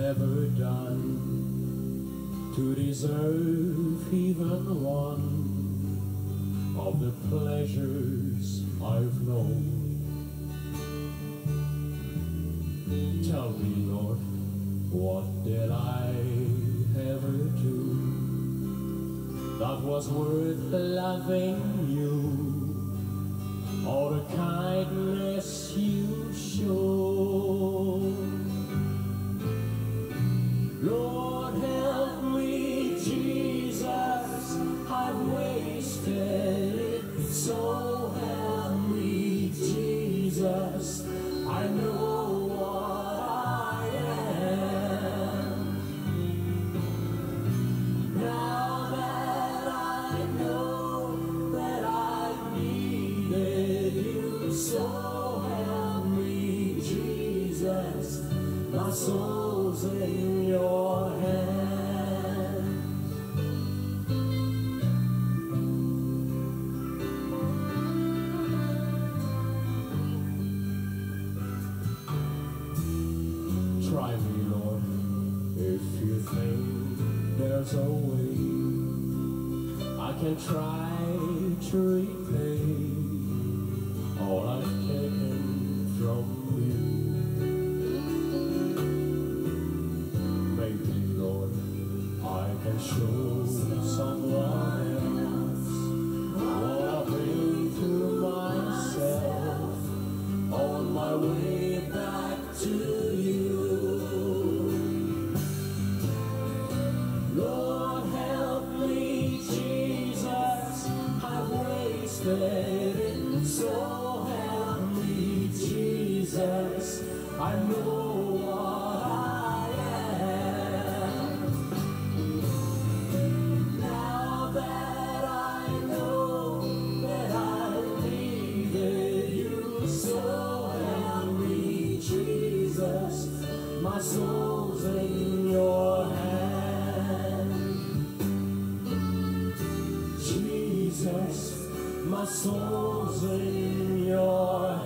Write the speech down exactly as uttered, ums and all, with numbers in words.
ever done to deserve even one of the pleasures I've known. Tell me, Lord, what did I ever do that was worth loving you? All the kindness you show. Lord, help me, Jesus, I've wasted it. So help me, Jesus, I know what I am. Now that I know that I needed you, so help me, Jesus, my soul's in your hands. Try me, Lord, if you think there's a way I can try to repay all I've taken from you. Maybe, Lord, I can show someone else what I've been through myself on my way back to you. Lord, help me, Jesus, I've wasted it. So help me, Jesus, I know what I am. Now that I know that I needed you, so help me, Jesus, my soul's in your hand. Jesus, my soul's in your hand.